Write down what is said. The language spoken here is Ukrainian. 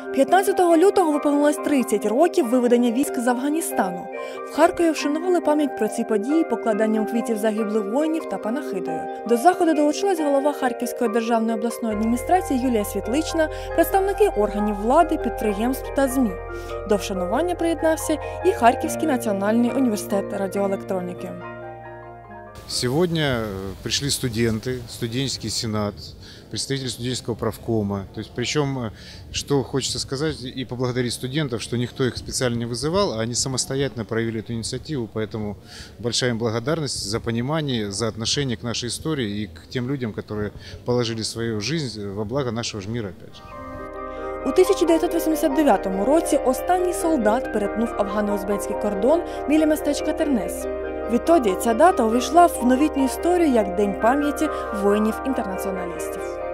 15 лютого виповнилось 30 років виведення військ з Афганістану. В Харкові вшанували пам'ять про ці події покладанням квітів загиблих воїнів та панахидою. До заходу долучилась голова Харківської державної обласної адміністрації Юлія Світлична, представники органів влади, підприємств та ЗМІ. До вшанування приєднався і Харківський національний університет радіоелектроніки. Сегодня пришли студенты, студенческий сенат, представители студенческого правкома. Причем, что хочется сказать, и поблагодарить студентов, что никто их специально не вызывал, а они самостоятельно проявили эту инициативу. Поэтому большая им благодарность за понимание, за отношение к нашей истории и к тем людям, которые положили свою жизнь во благо нашего же мира опять же. У 1989 році останній солдат перетнув афгано-узбецький кордон біля містечка Тернес. Відтоді ця дата увійшла в новітню історію як День пам'яті воїнів-інтернаціоналістів.